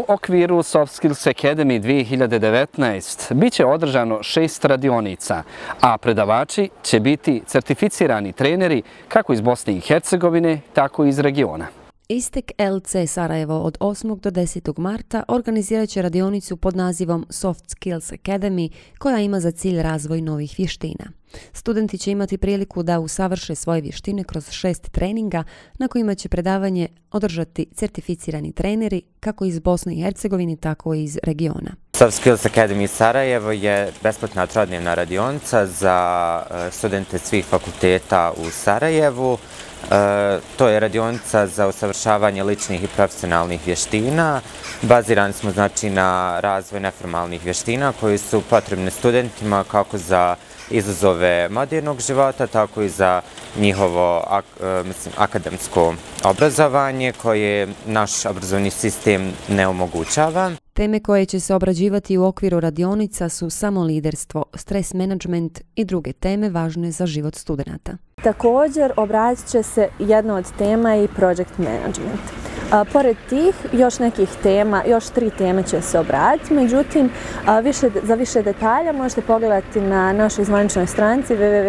U okviru Soft Skills Academy 2019 biće održano 6 radionica, a predavači će biti certificirani treneri kako iz Bosne i Hercegovine, tako i iz regiona. ISTEC LC Sarajevo od 8. do 10. marta organizirat će radionicu pod nazivom Soft Skills Academy koja ima za cilj razvoj novih vještina. Studenti će imati priliku da usavrše svoje vještine kroz 6 treninga na kojima će predavanje održati certificirani treneri kako iz Bosne i Hercegovine, tako i iz regiona. Soft Skills Academy Sarajevo je besplatna trodnevna radionica za studente svih fakulteta u Sarajevu. To je radionica za usavršavanje ličnih i profesionalnih vještina. Bazirani smo na razvoj neformalnih vještina koji su potrebne studentima kako za izazove modernog života, tako i za njihovo akademsko obrazovanje koje naš obrazovni sistem ne omogućava. Teme koje će se obrađivati u okviru radionica su samoliderstvo, stres menadžment i druge teme važne za život studenata. Također obradit će se jedna od tema i project management. Pored tih još nekih tema, još 3 teme će se obraditi, međutim za više detalja možete pogledati na našoj zvaničnoj stranici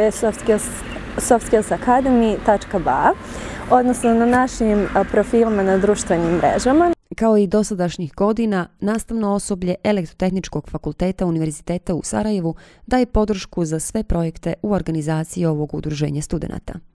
www.softskillsacademy.ba, odnosno na našim profilima na društvenim mrežama. Kao i dosadašnjih godina, nastavno osoblje Elektrotehničkog fakulteta Univerziteta u Sarajevu daje podršku za sve projekte u organizaciji ovog udruženja studenata.